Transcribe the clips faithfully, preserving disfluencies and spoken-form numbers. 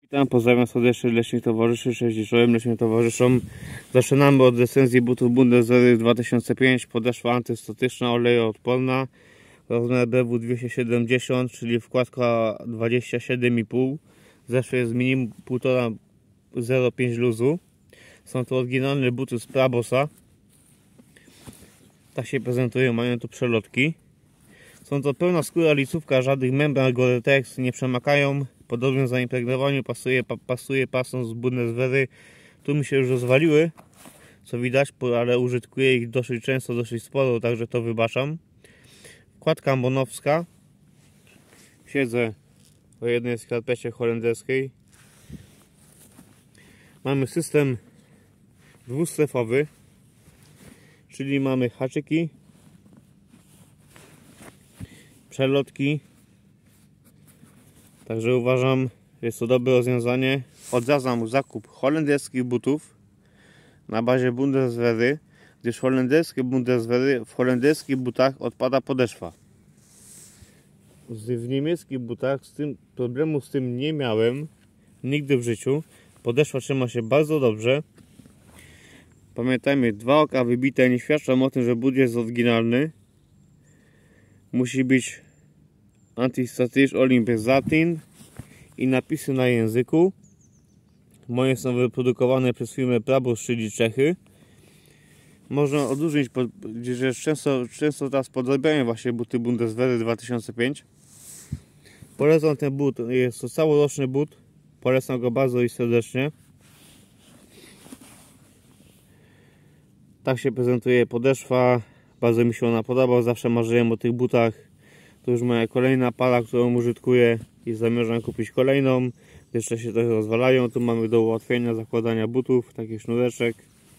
Witam, pozdrawiam serdecznie leśnych towarzyszy, cześć czołem leśnym towarzyszom. Zaczynamy od recenzji butów Bundeswehry dwa tysiące piąty. Podeszwa antystatyczna, olejoodporna, rozmiar B W dwieście siedemdziesiąt, czyli wkładka dwadzieścia siedem i pół. Zeszły jest minimum półtora zero przecinek pięć luzu. Są to oryginalne buty z Prabosa. Tak się prezentują, mają tu przelotki. Są to pełna skóra licówka, żadnych membran Gore-Tex, nie przemakają. Po dobrym zaimpregnowaniu pasuje, pa, pasuje pasą z Bundeswehry. Tu mi się już rozwaliły, co widać, ale użytkuję ich dosyć często, dosyć sporo, także to wybaczam. Wkładka monowska. Siedzę o jednej skarpecie holenderskiej. Mamy system dwustrefowy, czyli mamy haczyki, przelotki. Także uważam, że jest to dobre rozwiązanie. Odradzam zakup holenderskich butów na bazie Bundeswehry, gdyż holenderskie Bundeswehry, w holenderskich butach odpada podeszwa. W niemieckich butach z tym problemu z tym nie miałem nigdy w życiu. Podeszwa trzyma się bardzo dobrze. Pamiętajmy, dwa oka wybite nie świadczą o tym, że but jest oryginalny. Musi być Anti-Statisch Olympic Satin i napisy na języku. Moje są wyprodukowane przez firmę Prabos, czyli Czechy. Można odróżnić, że często, często teraz podrabiają właśnie buty Bundeswehry dwa tysiące piąty. Polecam ten but, jest to całoroczny but. Polecam go bardzo i serdecznie. Tak się prezentuje podeszwa. Bardzo mi się ona podoba, zawsze marzyłem o tych butach. To już moja kolejna para, którą użytkuję i zamierzam kupić kolejną. Jeszcze się trochę rozwalają. Tu mamy do ułatwienia zakładania butów, taki sznureczek.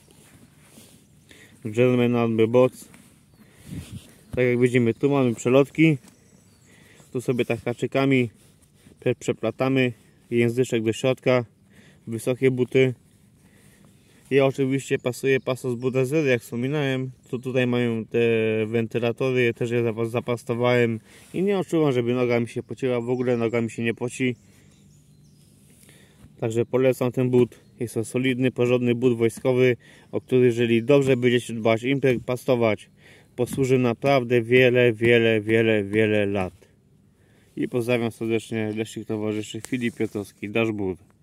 German Army Bots. Tak jak widzimy, tu mamy przelotki. Tu sobie tak haczykami przeplatamy. Języczek do środka. Wysokie buty. I oczywiście pasuje paso z Bundeswehry, jak wspominałem. Tu tutaj mają te wentylatory, też je zapastowałem i nie odczuwam, żeby noga mi się pociła. W ogóle noga mi się nie poci. Także polecam ten but. Jest to solidny, porządny but wojskowy, o który jeżeli dobrze będziecie dbać, pastować, posłuży naprawdę wiele, wiele, wiele, wiele lat. I pozdrawiam serdecznie leśnych towarzyszy. Filip Piotrowski, Dashboard.